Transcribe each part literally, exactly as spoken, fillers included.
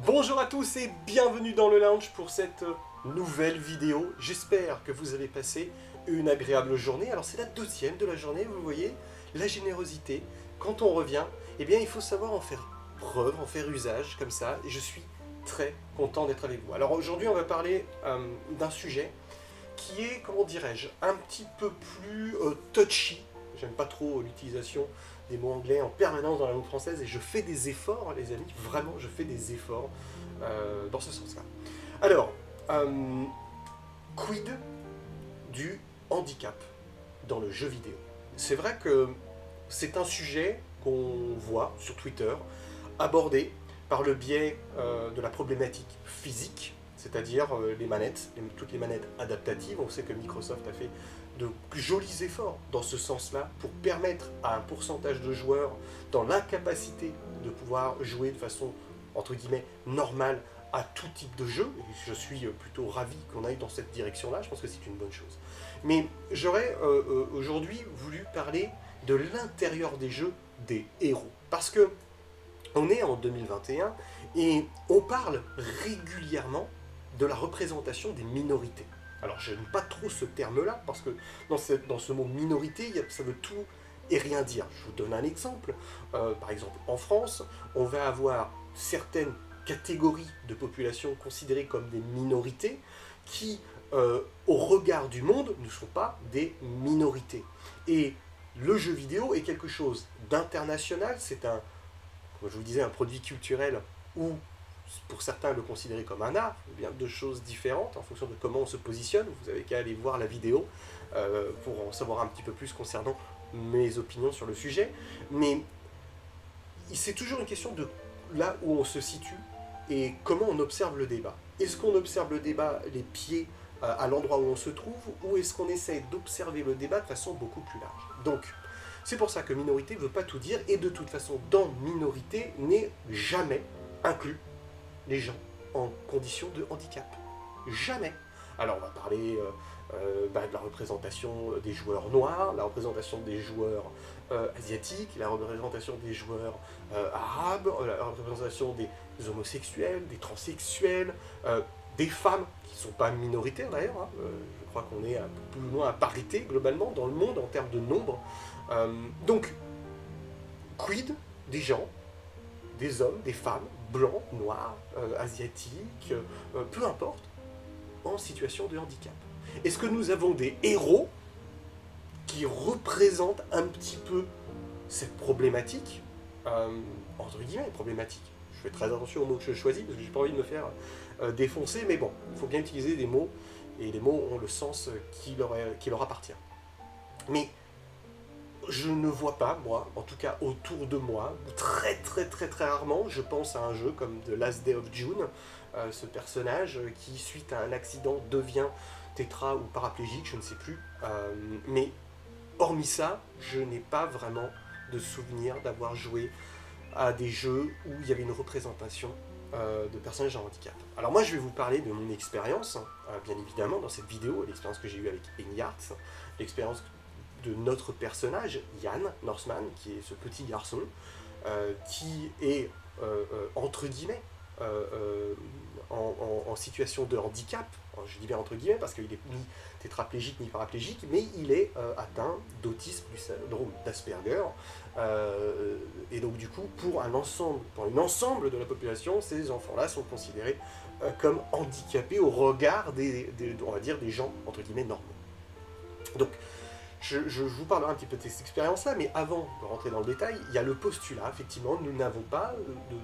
Bonjour à tous et bienvenue dans le lounge pour cette nouvelle vidéo. J'espère que vous avez passé une agréable journée. Alors c'est la deuxième de la journée, vous voyez, la générosité. Quand on revient, eh bien il faut savoir en faire preuve, en faire usage comme ça. Et je suis très content d'être avec vous. Alors aujourd'hui on va parler euh, d'un sujet qui est, comment dirais-je, un petit peu plus euh, touchy. J'aime pas trop l'utilisation des mots anglais en permanence dans la langue française et je fais des efforts, les amis, vraiment je fais des efforts euh, dans ce sens-là. Alors, euh, quid du handicap dans le jeu vidéo? C'est vrai que c'est un sujet qu'on voit sur Twitter abordé par le biais euh, de la problématique physique, c'est-à-dire euh, les manettes, les, toutes les manettes adaptatives. On sait que Microsoft a fait de jolis efforts dans ce sens-là pour permettre à un pourcentage de joueurs dans l'incapacité de pouvoir jouer de façon, entre guillemets, normale à tout type de jeu. Et je suis plutôt ravi qu'on aille dans cette direction-là, je pense que c'est une bonne chose. Mais j'aurais euh, euh, aujourd'hui voulu parler de l'intérieur des jeux des héros. Parce que on est en deux mille vingt et un et on parle régulièrement de la représentation des minorités. Alors je n'aime pas trop ce terme-là, parce que dans ce, dans ce mot minorité, ça veut tout et rien dire. Je vous donne un exemple. Euh, par exemple, en France, on va avoir certaines catégories de population considérées comme des minorités qui, euh, au regard du monde, ne sont pas des minorités. Et le jeu vidéo est quelque chose d'international, c'est un, comme je vous disais, un produit culturel où pour certains le considérer comme un art, ou bien deux choses différentes en fonction de comment on se positionne. Vous avez qu'à aller voir la vidéo euh, pour en savoir un petit peu plus concernant mes opinions sur le sujet. Mais c'est toujours une question de là où on se situe et comment on observe le débat. Est-ce qu'on observe le débat les pieds euh, à l'endroit où on se trouve, ou est-ce qu'on essaie d'observer le débat de façon beaucoup plus large? Donc, c'est pour ça que minorité ne veut pas tout dire, et de toute façon, dans minorité n'est jamais inclus les gens en condition de handicap. Jamais. Alors on va parler euh, euh, bah, de la représentation des joueurs noirs, la représentation des joueurs euh, asiatiques, la représentation des joueurs euh, arabes, la représentation des homosexuels, des transsexuels, euh, des femmes qui ne sont pas minoritaires d'ailleurs. Hein. Euh, je crois qu'on est un peu plus loin à parité globalement dans le monde en termes de nombre. Euh, donc, quid des gens, des hommes, des femmes, blancs, noirs, euh, asiatiques, euh, peu importe, en situation de handicap. Est-ce que nous avons des héros qui représentent un petit peu cette problématique, euh, entre guillemets, problématique. Je fais très attention aux mots que je choisis, parce que j'ai pas envie de me faire euh, défoncer, mais bon, il faut bien utiliser des mots, et les mots ont le sens qui leur, est, qui leur appartient. Mais je ne vois pas, moi, en tout cas autour de moi, très très très très rarement, je pense à un jeu comme The Last Day of June, euh, ce personnage qui, suite à un accident, devient tétra ou paraplégique, je ne sais plus. Euh, mais hormis ça, je n'ai pas vraiment de souvenir d'avoir joué à des jeux où il y avait une représentation euh, de personnages en handicap. Alors moi, je vais vous parler de mon expérience, euh, bien évidemment, dans cette vidéo, l'expérience que j'ai eue avec Enyarts, l'expérience de notre personnage, Yann Northman, qui est ce petit garçon, euh, qui est, euh, euh, entre guillemets, euh, euh, en, en, en situation de handicap. Alors, je dis bien entre guillemets, parce qu'il n'est ni tétraplégique ni paraplégique, mais il est euh, atteint d'autisme du syndrome d'Asperger. Euh, et donc du coup, pour un ensemble, pour un ensemble de la population, ces enfants-là sont considérés euh, comme handicapés au regard des, des, on va dire, des gens, entre guillemets, normaux. Donc, Je, je vous parlerai un petit peu de cette expérience-là, mais avant de rentrer dans le détail, il y a le postulat, effectivement, nous n'avons pas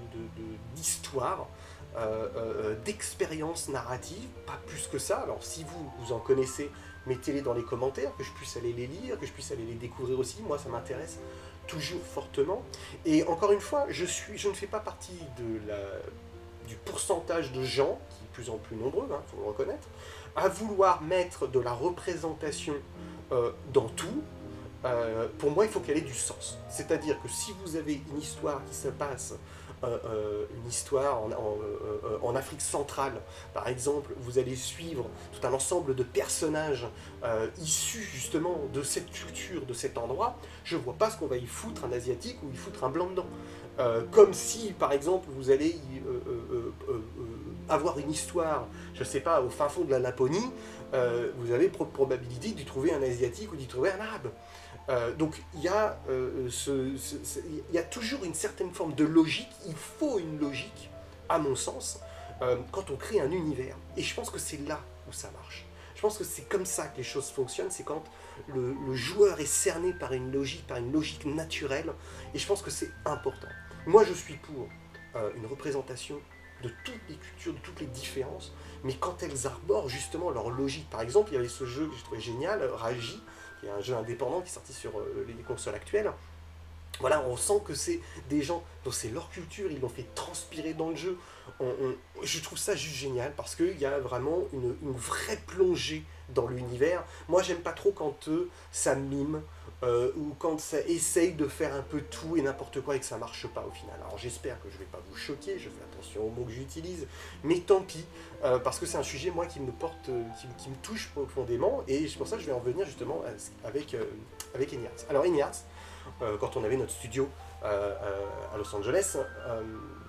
d'histoire, euh, euh, d'expérience narrative, pas plus que ça. Alors si vous, vous en connaissez, mettez-les dans les commentaires, que je puisse aller les lire, que je puisse aller les découvrir aussi, moi ça m'intéresse toujours fortement. Et encore une fois, je, suis, je ne fais pas partie de la, du pourcentage de gens, qui est de plus en plus nombreux, il hein, faut le reconnaître, à vouloir mettre de la représentation Euh, dans tout. Euh, pour moi il faut qu'elle ait du sens. C'est-à-dire que si vous avez une histoire qui se passe euh, euh, une histoire en, en, euh, en Afrique centrale, par exemple, vous allez suivre tout un ensemble de personnages euh, issus justement de cette culture, de cet endroit, je vois pas ce qu'on va y foutre un asiatique ou y foutre un blanc dedans. Euh, comme si, par exemple, vous allez y, euh, euh, euh, euh, avoir une histoire, je sais pas, au fin fond de la Laponie, euh, vous avez pro probabilité d'y trouver un asiatique ou d'y trouver un arabe. Euh, donc il y, euh, ce, ce, ce, y a toujours une certaine forme de logique, il faut une logique, à mon sens, euh, quand on crée un univers. Et je pense que c'est là où ça marche. Je pense que c'est comme ça que les choses fonctionnent, c'est quand le, le joueur est cerné par une logique, par une logique naturelle, et je pense que c'est important. Moi je suis pour euh, une représentation de toutes les cultures, de toutes les différences, mais quand elles arborent justement leur logique. Par exemple, il y avait ce jeu que j'ai trouvé génial, Raji, qui est un jeu indépendant qui est sorti sur euh, les consoles actuelles. Voilà, on sent que c'est des gens dont c'est leur culture, ils l'ont fait transpirer dans le jeu. On, on, je trouve ça juste génial parce qu'il y a vraiment une, une vraie plongée dans l'univers. Moi, j'aime pas trop quand euh, ça mime euh, ou quand ça essaye de faire un peu tout et n'importe quoi et que ça marche pas au final. Alors j'espère que je vais pas vous choquer, je fais attention aux mots que j'utilise, mais tant pis, euh, parce que c'est un sujet moi qui me porte, euh, qui, qui me touche profondément et c'est pour ça que je vais en revenir justement avec, euh, avec Enyarts. Alors Enyarts, Euh, quand on avait notre studio euh, euh, à Los Angeles, euh,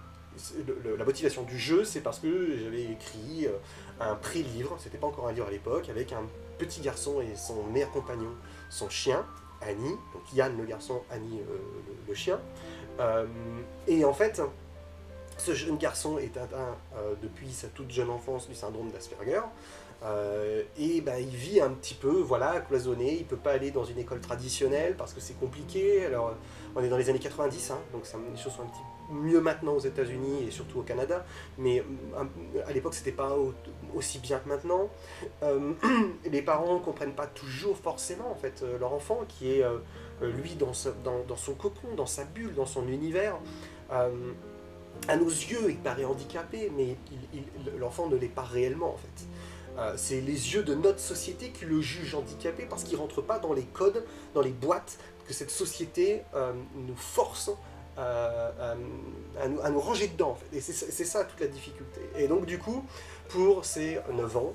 le, le, la motivation du jeu, c'est parce que j'avais écrit euh, un pré-livre, c'était pas encore un livre à l'époque, avec un petit garçon et son meilleur compagnon, son chien, Annie, donc Yann le garçon, Annie euh, le, le chien. Euh, et en fait, ce jeune garçon est atteint euh, depuis sa toute jeune enfance du syndrome d'Asperger. Euh, et ben, il vit un petit peu, voilà, cloisonné, il ne peut pas aller dans une école traditionnelle parce que c'est compliqué. Alors, on est dans les années quatre-vingt-dix, hein, donc ça, les choses sont un petit peu mieux maintenant aux États-Unis et surtout au Canada, mais à l'époque, c'était pas au, aussi bien que maintenant. Euh, les parents ne comprennent pas toujours forcément en fait, leur enfant qui est, euh, lui, dans, sa, dans, dans son cocon, dans sa bulle, dans son univers. Euh, à nos yeux, il paraît handicapé, mais l'enfant ne l'est pas réellement en fait. Euh, c'est les yeux de notre société qui le jugent handicapé parce qu'il ne rentre pas dans les codes, dans les boîtes que cette société euh, nous force euh, à, à, nous, à nous ranger dedans. En fait. Et c'est ça toute la difficulté. Et donc du coup, pour ses neuf ans,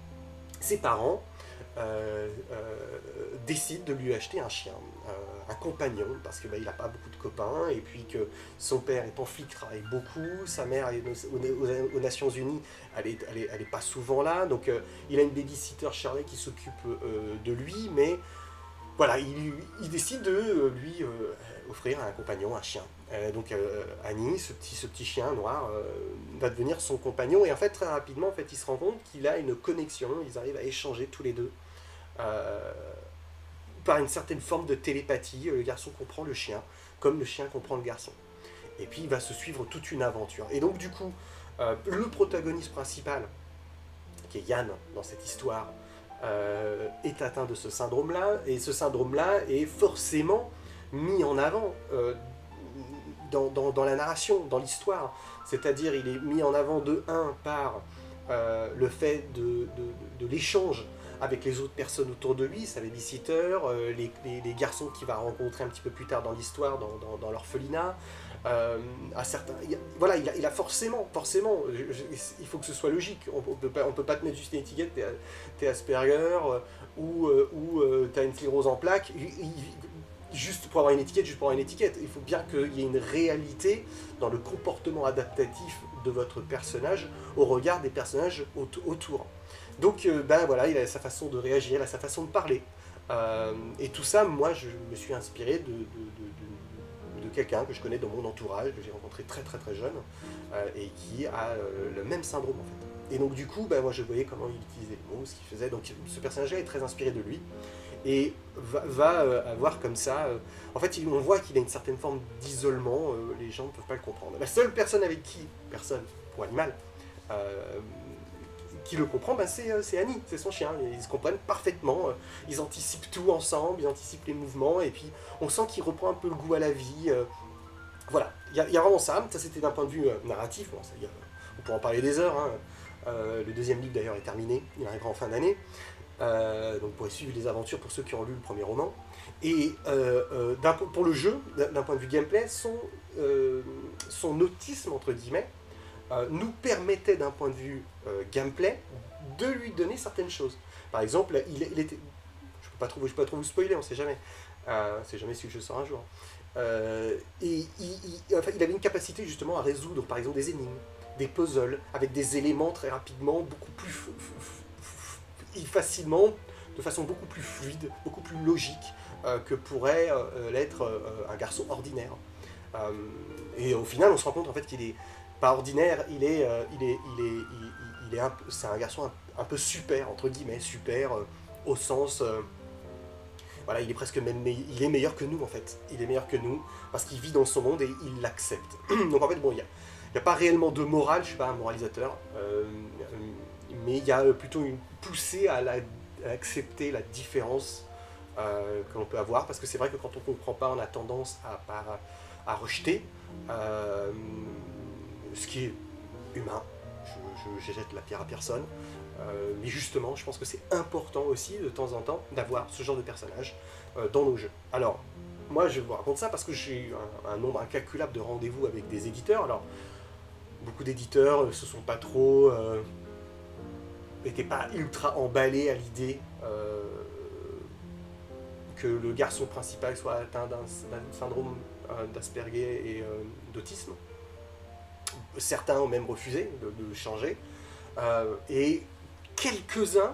ses parents euh, euh, décident de lui acheter un chien, euh, un compagnon, parce qu'il bah, n'a pas beaucoup de copains, et puis que son père étant flic travaille beaucoup, sa mère est aux, aux, aux Nations Unies, elle n'est elle est, elle est pas souvent là, donc euh, il a une babysitter, Shirley, qui s'occupe euh, de lui, mais voilà, il, il décide de euh, lui euh, offrir un compagnon, un chien. Euh, donc euh, Annie, ce petit, ce petit chien noir, euh, va devenir son compagnon, et en fait très rapidement, en fait, il se rend compte qu'il a une connexion, ils arrivent à échanger tous les deux. Euh, par une certaine forme de télépathie, le garçon comprend le chien, comme le chien comprend le garçon. Et puis il va se suivre toute une aventure. Et donc du coup, euh, le protagoniste principal, qui est Yann dans cette histoire, euh, est atteint de ce syndrome-là, et ce syndrome-là est forcément mis en avant euh, dans, dans, dans la narration, dans l'histoire. C'est-à-dire il est mis en avant de un par euh, le fait de, de, de, de l'échange avec les autres personnes autour de lui, sa babysitter, euh, les, les, les garçons qu'il va rencontrer un petit peu plus tard dans l'histoire, dans, dans, dans l'orphelinat. Euh, à certains, il, voilà, il a, il a forcément, forcément, je, je, il faut que ce soit logique. On ne peut, peut pas te mettre juste une étiquette, t'es, t'es Asperger, euh, ou, euh, ou euh, t'as une sclérose en plaques, il, il, juste pour avoir une étiquette, juste pour avoir une étiquette. Il faut bien qu'il y ait une réalité dans le comportement adaptatif de votre personnage au regard des personnages autour. Donc, euh, ben voilà, il a sa façon de réagir, il a sa façon de parler. Euh, et tout ça, moi, je me suis inspiré de, de, de, de, de quelqu'un que je connais dans mon entourage, que j'ai rencontré très très très jeune, euh, et qui a euh, le même syndrome en fait. Et donc du coup, ben, moi je voyais comment il utilisait les mots, ce qu'il faisait. Donc ce personnage-là est très inspiré de lui, et va, va euh, avoir comme ça... Euh, en fait, il, on voit qu'il a une certaine forme d'isolement, euh, les gens ne peuvent pas le comprendre. La seule personne avec qui, personne, pour animal, euh, qui le comprend, ben c'est Annie, c'est son chien. Ils se comprennent parfaitement, ils anticipent tout ensemble, ils anticipent les mouvements, et puis on sent qu'il reprend un peu le goût à la vie. Euh, voilà, il y, y a vraiment ça, ça c'était d'un point de vue euh, narratif, bon, ça, y a, on pourra en parler des heures, hein. Euh, le deuxième livre d'ailleurs est terminé, il arrivera en fin d'année. Euh, donc vous pourrez suivre les aventures pour ceux qui ont lu le premier roman. Et euh, euh, pour le jeu, d'un point de vue gameplay, son, euh, son autisme, entre guillemets, euh, nous permettait d'un point de vue euh, gameplay de lui donner certaines choses. Par exemple, il, il était... Je ne peux pas trop, je peux pas trop vous spoiler, on ne sait jamais. Euh, on ne sait jamais si le jeu sort un jour. Euh, et il, il, enfin, il avait une capacité justement à résoudre par exemple des énigmes, des puzzles, avec des éléments très rapidement, beaucoup plus facilement, de façon beaucoup plus fluide, beaucoup plus logique euh, que pourrait euh, l'être euh, un garçon ordinaire. Euh, et au final, on se rend compte en fait qu'il est pas ordinaire, il est, euh, il est, il est, il, il est un, c'est un garçon un, un peu super entre guillemets, super euh, au sens, euh, voilà, il est presque même, il est meilleur que nous en fait. Il est meilleur que nous parce qu'il vit dans son monde et il l'accepte. Donc en fait, bon, il y a, il y a pas réellement de morale, je suis pas un moralisateur. Euh, mais il y a plutôt une poussée à, la, à accepter la différence euh, que l'on peut avoir, parce que c'est vrai que quand on ne comprend pas, on a tendance à, à, à rejeter, euh, ce qui est humain. Je, je jette la pierre à personne, euh, mais justement, je pense que c'est important aussi, de temps en temps, d'avoir ce genre de personnage euh, dans nos jeux. Alors, moi, je vous raconte ça parce que j'ai eu un, un nombre incalculable de rendez-vous avec des éditeurs. Alors, beaucoup d'éditeurs ne se sont pas trop... Euh, n'était pas ultra emballé à l'idée euh, que le garçon principal soit atteint d'un syndrome euh, d'Asperger et euh, d'autisme. Certains ont même refusé de, de changer. Euh, et quelques-uns,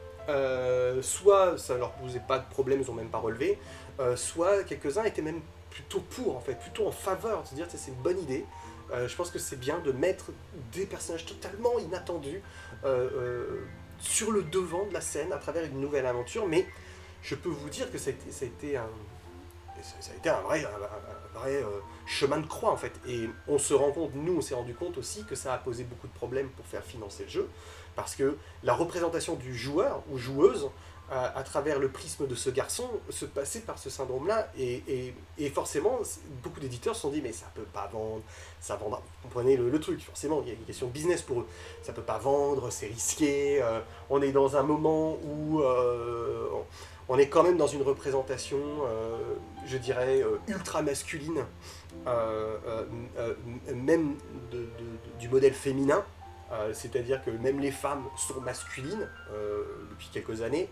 euh, soit ça ne leur posait pas de problème, ils n'ont même pas relevé, euh, soit quelques-uns étaient même plutôt pour, en fait, plutôt en faveur, de se dire que c'est une bonne idée. Euh, je pense que c'est bien de mettre des personnages totalement inattendus euh, euh, sur le devant de la scène à travers une nouvelle aventure, mais je peux vous dire que ça a été, ça a été un, ça a été un vrai, un, un vrai euh, chemin de croix en fait. Et on se rend compte, nous on s'est rendu compte aussi que ça a posé beaucoup de problèmes pour faire financer le jeu, parce que la représentation du joueur ou joueuse à, à travers le prisme de ce garçon se passait par ce syndrome-là, et, et, et forcément beaucoup d'éditeurs se sont dit mais ça peut pas vendre, ça vendra. Vous comprenez le, le truc, forcément il y a une question de business pour eux, ça peut pas vendre, c'est risqué, euh, on est dans un moment où euh, on est quand même dans une représentation, euh, je dirais, euh, ultra masculine, euh, euh, euh, même de, de, de, du modèle féminin. Euh, c'est-à-dire que même les femmes sont masculines euh, depuis quelques années,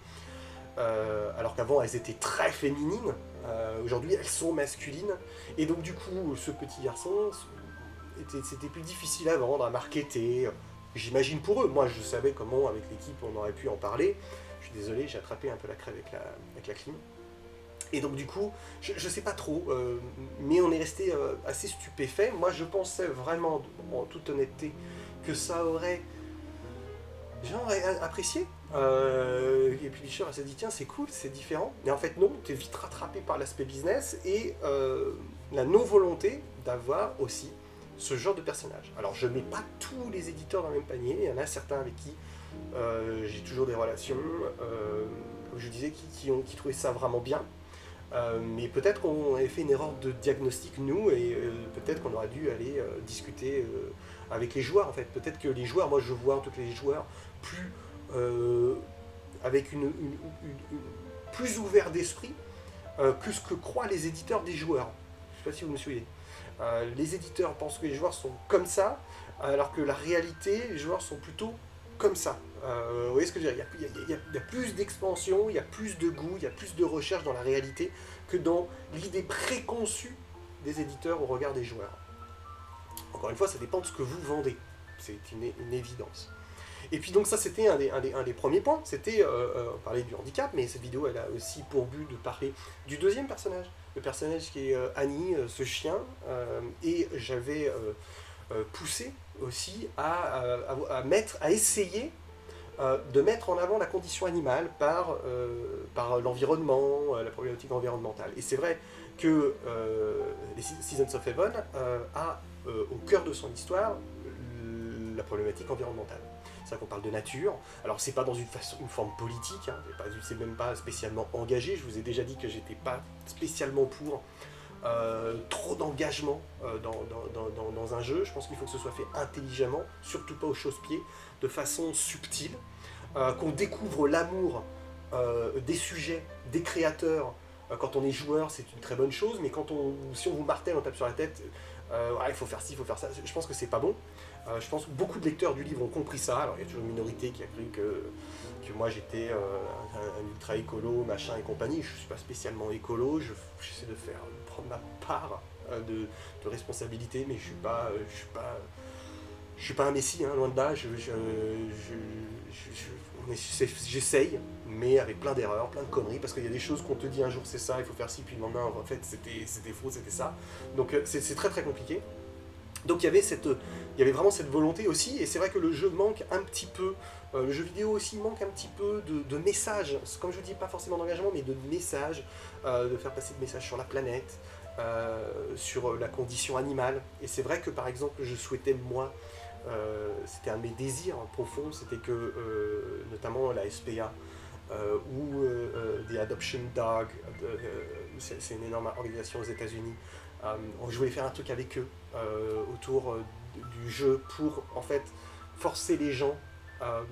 euh, alors qu'avant elles étaient très féminines. Euh, aujourd'hui elles sont masculines, et donc du coup ce petit garçon, c'était plus difficile à vendre, à marketer, j'imagine pour eux. Moi je savais comment avec l'équipe on aurait pu en parler. Je suis désolé, j'ai attrapé un peu la crève avec la, avec la clim. Et donc du coup, je, je sais pas trop, euh, mais on est resté euh, assez stupéfait. Moi je pensais vraiment, en toute honnêteté, que ça aurait... J'aurais apprécié. Euh, et puis Publisher s'est dit tiens c'est cool, c'est différent. Mais en fait non, tu es vite rattrapé par l'aspect business et euh, la non-volonté d'avoir aussi ce genre de personnage. Alors je mets pas tous les éditeurs dans le même panier, il y en a certains avec qui euh, j'ai toujours des relations, euh, comme je disais, qui, qui, ont, qui trouvaient ça vraiment bien. Euh, mais peut-être qu'on avait fait une erreur de diagnostic nous, et euh, peut-être qu'on aurait dû aller euh, discuter euh, avec les joueurs en fait. Peut-être que les joueurs, moi je vois en tout cas les joueurs plus euh, avec une, une, une, une plus ouvert d'esprit euh, que ce que croient les éditeurs des joueurs. Je ne sais pas si vous me suivez. Euh, les éditeurs pensent que les joueurs sont comme ça, alors que la réalité, les joueurs sont plutôt comme ça. Euh, vous voyez ce que je veux dire, il y a, il y a, il y a plus d'expansion, il y a plus de goût, il y a plus de recherche dans la réalité que dans l'idée préconçue des éditeurs au regard des joueurs. Encore une fois, ça dépend de ce que vous vendez. C'est une, une évidence. Et puis donc ça, c'était un des, un, des, un des premiers points. C'était, euh, euh, on parlait du handicap, mais cette vidéo, elle a aussi pour but de parler du deuxième personnage. Le personnage qui est euh, Annie, euh, ce chien. Euh, et j'avais euh, euh, poussé aussi à, à, à, mettre, à essayer euh, de mettre en avant la condition animale par, euh, par l'environnement, euh, la problématique environnementale. Et c'est vrai que euh, les Seasons of Heaven euh, a euh, au cœur de son histoire la problématique environnementale. C'est qu'on parle de nature, alors c'est pas dans une, façon, une forme politique, hein, c'est même pas spécialement engagé, je vous ai déjà dit que j'étais pas spécialement pour euh, trop d'engagement euh, dans, dans, dans, dans un jeu. Je pense qu'il faut que ce soit fait intelligemment, surtout pas au chausse-pied, de façon subtile, euh, qu'on découvre l'amour euh, des sujets, des créateurs, euh, quand on est joueur, c'est une très bonne chose, mais quand on, si on vous martèle, on tape sur la tête, euh, ouais, il faut faire ci, il faut faire ça, je pense que c'est pas bon. Euh, je pense que beaucoup de lecteurs du livre ont compris ça. Alors il y a toujours une minorité qui a cru que, que moi j'étais euh, un, un ultra écolo, machin et compagnie. Je suis pas spécialement écolo, je- j'essaie de faire prendre ma part euh, de, de responsabilité, mais je suis pas, euh, je suis pas, je suis pas un messie, hein, loin de là. Je, je, je, je- je- on est- j'essaye, mais avec plein d'erreurs, plein de conneries, parce qu'il y a des choses qu'on te dit un jour c'est ça, il faut faire ci, puis le lendemain en fait c'était c'était faux, c'était ça. Donc euh, c'est c'est très très compliqué. Donc il y avait cette, il y avait vraiment cette volonté aussi, et c'est vrai que le jeu manque un petit peu, euh, le jeu vidéo aussi manque un petit peu de, de messages, comme je vous dis, pas forcément d'engagement, mais de messages, euh, de faire passer des messages sur la planète, euh, sur la condition animale. Et c'est vrai que par exemple, je souhaitais moi, euh, c'était un de mes désirs profonds, c'était que euh, notamment la S P A, euh, ou euh, euh, The Adoption Dog, euh, c'est c'est une énorme organisation aux États-Unis. Euh, je voulais faire un truc avec eux euh, autour euh, du jeu pour en fait forcer les gens euh,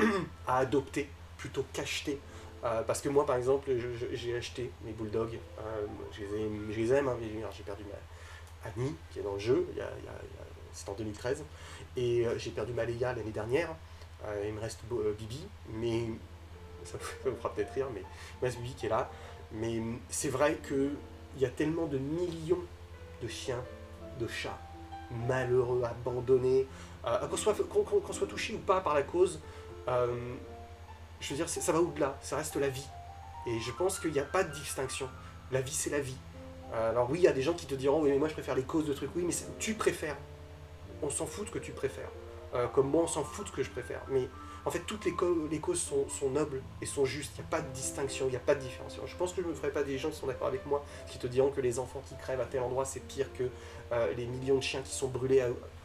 à adopter plutôt qu'acheter. Euh, parce que moi par exemple j'ai acheté mes bulldogs, euh, je, les aime, je les aime, hein, mais j'ai perdu ma Annie qui est dans le jeu, il y a, il y a, il y a, c'était en deux mille treize, et euh, j'ai perdu ma Leia l'année dernière, euh, il me reste euh, Bibi, mais ça vous fera peut-être rire, mais il me reste Bibi qui est là, mais c'est vrai qu'il y a tellement de millions de chiens, de chats, malheureux, abandonnés, euh, qu'on soit, qu'on, qu'on soit touché ou pas par la cause, euh, je veux dire, ça va au-delà, ça reste la vie. Et je pense qu'il n'y a pas de distinction. La vie, c'est la vie. Euh, alors oui, il y a des gens qui te diront, oui, mais moi je préfère les causes de trucs, oui, mais tu préfères. On s'en fout de ce que tu préfères. Euh, comme moi, on s'en fout de ce que je préfère. Mais en fait, toutes les, les causes sont, sont nobles et sont justes. Il n'y a pas de distinction, il n'y a pas de différence. Je pense que je ne me ferai pas des gens qui sont d'accord avec moi, qui te diront que les enfants qui crèvent à tel endroit, c'est pire que euh, les millions de chiens qui sont brûlés. À...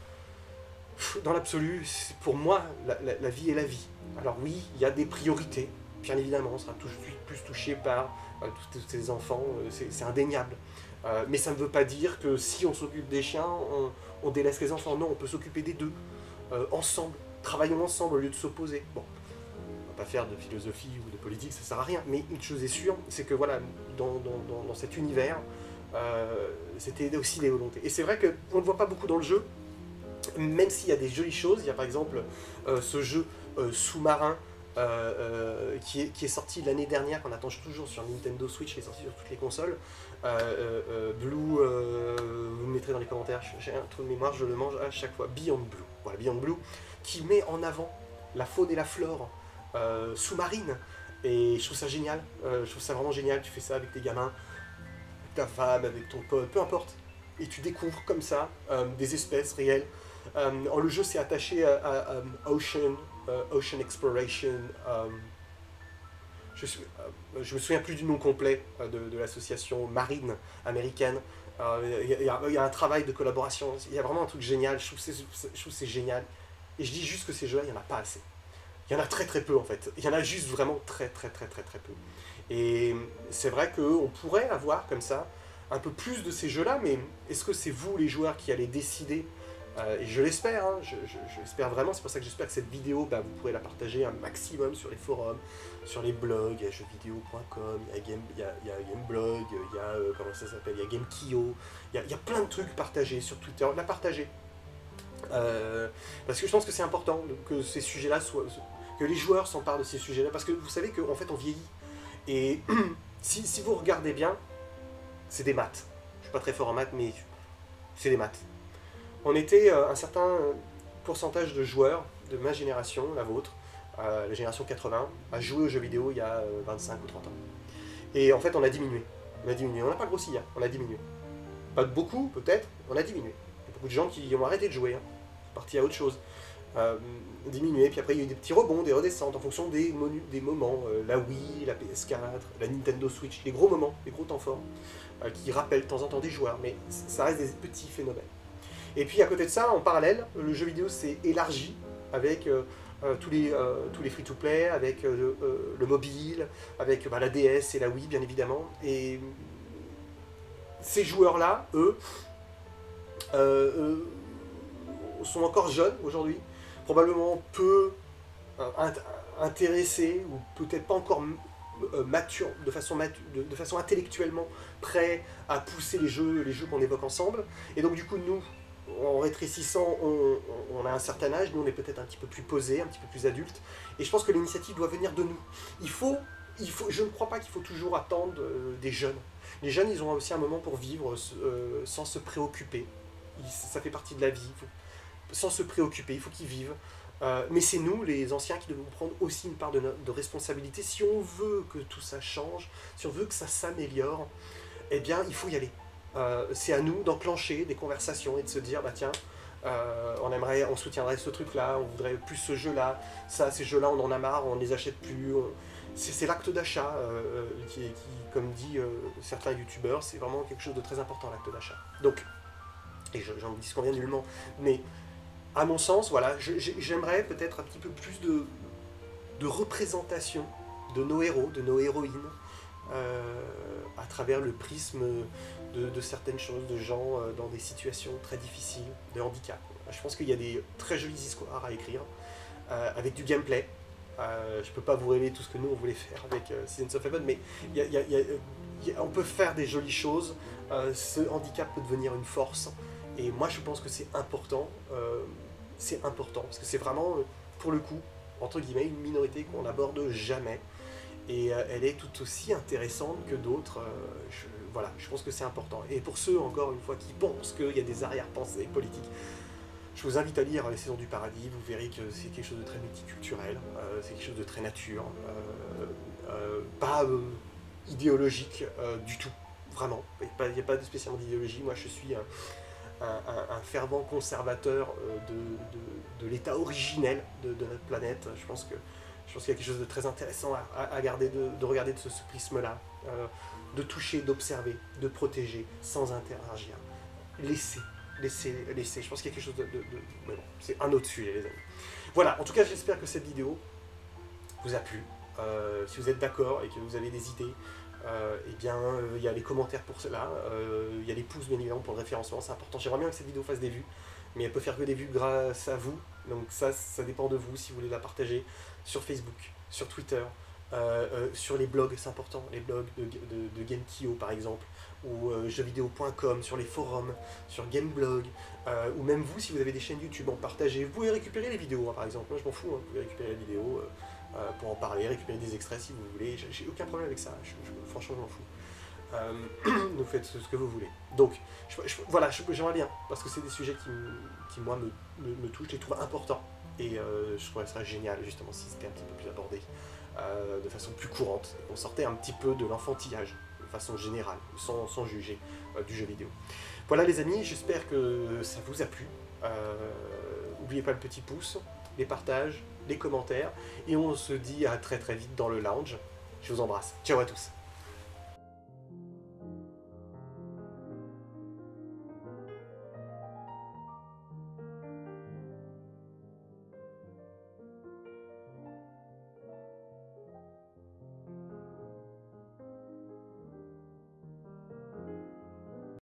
Dans l'absolu, pour moi, la, la, la vie est la vie. Alors oui, il y a des priorités. Bien évidemment, on sera tout de suite plus touché par euh, tous ces enfants. Euh, c'est indéniable. Euh, mais ça ne veut pas dire que si on s'occupe des chiens, on, on délaisse les enfants. Non, on peut s'occuper des deux. Euh, ensemble. Travaillons ensemble au lieu de s'opposer. Bon, on va pas faire de philosophie ou de politique, ça sert à rien. Mais une chose est sûre, c'est que voilà, dans, dans, dans, dans cet univers, euh, c'était aussi des volontés. Et c'est vrai qu'on ne voit pas beaucoup dans le jeu, même s'il y a des jolies choses. Il y a par exemple euh, ce jeu euh, sous-marin euh, euh, qui, est, qui est sorti l'année dernière, qu'on attend toujours sur Nintendo Switch, qui est sorti sur toutes les consoles. Euh, euh, Blue, euh, vous me mettrez dans les commentaires, j'ai un trou de mémoire, je le mange à chaque fois. Beyond Blue, voilà, Beyond Blue, qui met en avant la faune et la flore euh, sous-marine. Et je trouve ça génial, euh, je trouve ça vraiment génial. Tu fais ça avec tes gamins, avec ta femme, avec ton pote, peu importe. Et tu découvres comme ça euh, des espèces réelles. Euh, le jeu s'est attaché à, à, à Ocean, euh, Ocean Exploration. Euh, je, suis, euh, je me souviens plus du nom complet euh, de, de l'association marine américaine. Il euh, y, y, y a un travail de collaboration. Il y a vraiment un truc génial. Je trouve que c'est génial. Et je dis juste que ces jeux-là, il n'y en a pas assez. Il y en a très très peu en fait. Il y en a juste vraiment très très très très très peu. Et c'est vrai qu'on pourrait avoir comme ça un peu plus de ces jeux-là, mais est-ce que c'est vous les joueurs qui allez décider euh, et je l'espère, hein, je, je, je l'espère vraiment, c'est pour ça que j'espère que cette vidéo, bah, vous pourrez la partager un maximum sur les forums, sur les blogs, il y a jeux vidéo point com, il y a, Game, il y a, il y a Gameblog, il y a, euh, comment ça s'appelle, il y a Gamekio, il y a, il y a plein de trucs partagés sur Twitter, la partager. Euh, parce que je pense que c'est important que ces sujets-là soient, que les joueurs s'emparent de ces sujets-là, parce que vous savez qu'en fait on vieillit, et si, si vous regardez bien, c'est des maths. Je suis pas très fort en maths, mais c'est des maths. On était euh, un certain pourcentage de joueurs de ma génération, la vôtre, euh, la génération quatre-vingts, à jouer aux jeux vidéo il y a euh, vingt-cinq ou trente ans. Et en fait, on a diminué. On a diminué. On n'a pas grossi, hein, on a diminué. Pas de beaucoup, peut-être, on a diminué. Il y a beaucoup de gens qui ont arrêté de jouer, hein, partis à autre chose. Euh, diminué, puis après il y a eu des petits rebonds, des redescentes en fonction des, des moments, euh, la Wii, la P S quatre, la Nintendo Switch, les gros moments, les gros temps forts, euh, qui rappellent de temps en temps des joueurs, mais ça reste des petits phénomènes. Et puis à côté de ça, en parallèle, le jeu vidéo s'est élargi avec euh, euh, tous les, euh, tous les free-to-play, avec euh, euh, le mobile, avec bah, la D S et la Wii bien évidemment, et ces joueurs-là, eux, euh, euh, sont encore jeunes aujourd'hui, probablement peu euh, int intéressés, ou peut-être pas encore euh, mature, de façon, matu de, de façon intellectuellement prêt à pousser les jeux, les jeux qu'on évoque ensemble. Et donc du coup, nous, en rétrécissant, on, on a un certain âge, nous on est peut-être un petit peu plus posé, un petit peu plus adulte, et je pense que l'initiative doit venir de nous. Il faut, il faut, je ne crois pas qu'il faut toujours attendre euh, des jeunes. Les jeunes, ils ont aussi un moment pour vivre euh, sans se préoccuper. Ils, ça fait partie de la vie, il faut, sans se préoccuper, il faut qu'ils vivent. Euh, mais c'est nous, les anciens, qui devons prendre aussi une part de, de responsabilité. Si on veut que tout ça change, si on veut que ça s'améliore, eh bien, il faut y aller. Euh, c'est à nous d'enclencher des conversations et de se dire, bah tiens, euh, on aimerait, on soutiendrait ce truc-là, on voudrait plus ce jeu-là, ça, ces jeux-là, on en a marre, on ne les achète plus. On... C'est l'acte d'achat euh, qui, qui, comme dit euh, certains youtubeurs, c'est vraiment quelque chose de très important, l'acte d'achat. Donc, et j'en dis ce qu'on vient nullement, mais à mon sens, voilà, j'aimerais peut-être un petit peu plus de, de représentation de nos héros, de nos héroïnes, euh, à travers le prisme de, de certaines choses, de gens euh, dans des situations très difficiles, de handicap. Je pense qu'il y a des très jolies histoires à écrire, euh, avec du gameplay. Euh, je ne peux pas vous révéler tout ce que nous on voulait faire avec euh, Seasons of Heaven, mais y a, y a, y a, y a, on peut faire des jolies choses. Euh, ce handicap peut devenir une force, et moi je pense que c'est important. Euh, c'est important, parce que c'est vraiment, pour le coup, entre guillemets, une minorité qu'on n'aborde jamais. Et euh, elle est tout aussi intéressante que d'autres. Euh, je, voilà, je pense que c'est important. Et pour ceux, encore une fois, qui pensent qu'il y a des arrière-pensées politiques, je vous invite à lire Les Saisons du Paradis. Vous verrez que c'est quelque chose de très multiculturel, euh, c'est quelque chose de très nature, euh, euh, pas euh, idéologique euh, du tout, vraiment. Il n'y a, a pas de spécialement d'idéologie. Moi, je suis un, un, un, un fervent conservateur euh, de, de, de l'état originel de, de notre planète. Je pense que Je pense qu'il y a quelque chose de très intéressant à, à, à garder de, de regarder de ce, ce prisme-là, euh, de toucher, d'observer, de protéger, sans interagir. Laisser, laisser, laisser. Je pense qu'il y a quelque chose de... de, de... Mais bon, c'est un autre sujet, les amis. Voilà, en tout cas, j'espère que cette vidéo vous a plu. Euh, si vous êtes d'accord et que vous avez des idées, euh, eh bien, il euh, y a les commentaires pour cela, il euh, y a les pouces, bien évidemment, pour le référencement, c'est important. J'aimerais bien que cette vidéo fasse des vues, mais elle peut faire que des vues grâce à vous. Donc ça, ça dépend de vous, si vous voulez la partager sur Facebook, sur Twitter, euh, euh, sur les blogs, c'est important, les blogs de, de, de GameKio par exemple, ou euh, jeux vidéo point com, sur les forums, sur Gameblog, euh, ou même vous, si vous avez des chaînes YouTube, en partagez. Vous pouvez récupérer les vidéos, hein, par exemple, moi je m'en fous, hein, vous pouvez récupérer les vidéos euh, euh, pour en parler, récupérer des extraits si vous voulez, j'ai aucun problème avec ça, je, je, franchement je m'en fous. Euh, vous faites ce que vous voulez. Donc, je, je, voilà, j'aimerais bien, parce que c'est des sujets qui, qui moi, me, me, me touchent, je les trouve importants. Et euh, je trouverais ça génial, justement, si c'était un petit peu plus abordé euh, de façon plus courante, et qu'on sortait un petit peu de l'enfantillage, de façon générale, sans, sans juger euh, du jeu vidéo. Voilà, les amis, j'espère que ça vous a plu. N'oubliez euh, pas le petit pouce, les partages, les commentaires, et on se dit à très très vite dans le lounge. Je vous embrasse. Ciao à tous.